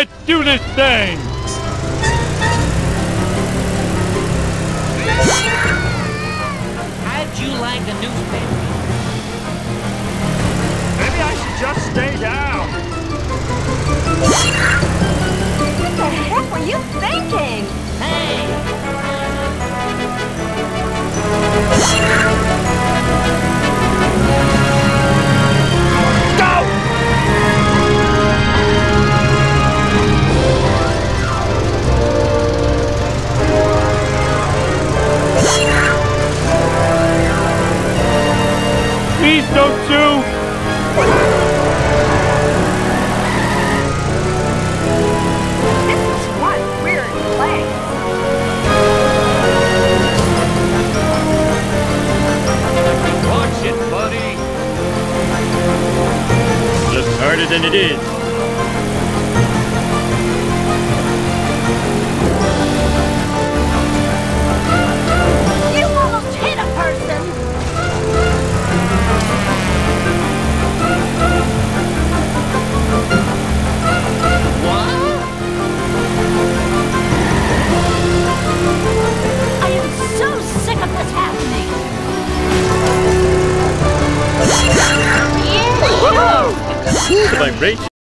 Let's do this thing! How'd you like the newspaper? Maybe I should just stay down. What the heck were you thinking? Hey! Please don't shoot! This is one weird place. Watch it, buddy. Looks harder than it is. You almost hit a person. I am so sick of this happening. The vibration.